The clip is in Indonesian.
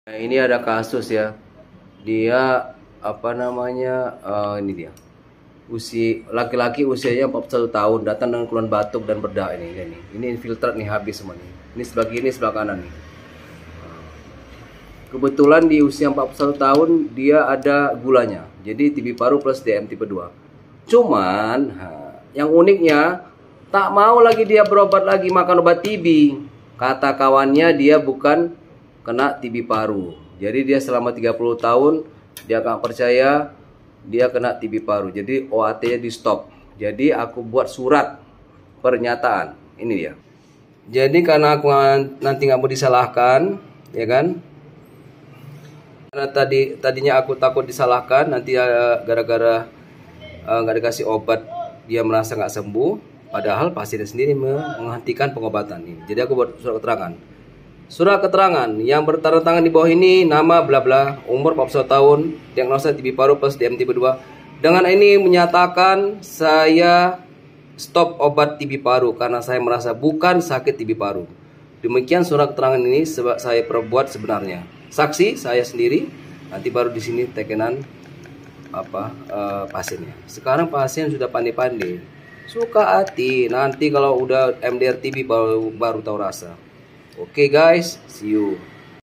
Nah, ini ada kasus ya. Dia apa namanya? Ini dia. Laki-laki usianya 41 tahun datang dengan keluhan batuk dan berdak ini. Ini infiltrat nih habis semua nih. Ini sebelah kiri, sebelah kanan nih. Kebetulan di usia 41 tahun dia ada gulanya. Jadi TB paru plus DM tipe 2. Cuman yang uniknya tak mau lagi dia berobat lagi makan obat TB. Kata kawannya dia bukan kena TB paru. Jadi dia selama 30 tahun dia nggak percaya dia kena TB paru. Jadi OAT-nya di stop. Jadi aku buat surat pernyataan. Ini dia. Jadi karena aku nanti nggak mau disalahkan, ya kan? Karena tadinya aku takut disalahkan nanti gara-gara nggak dikasih obat dia merasa nggak sembuh, padahal pasien sendiri menghentikan pengobatan ini. Jadi aku buat surat keterangan. Surat keterangan yang bertanda tangan di bawah ini, nama bla bla, umur 41 tahun, diagnosa TB paru plus DM tipe 2. Dengan ini menyatakan saya stop obat TB paru karena saya merasa bukan sakit TB paru. Demikian surat keterangan ini saya perbuat sebenarnya. Saksi saya sendiri, nanti baru di sini tekenan pasiennya. Sekarang pasien sudah pandai-pandai, suka hati. Nanti kalau udah MDR TB baru tahu rasa. Oke guys, see you.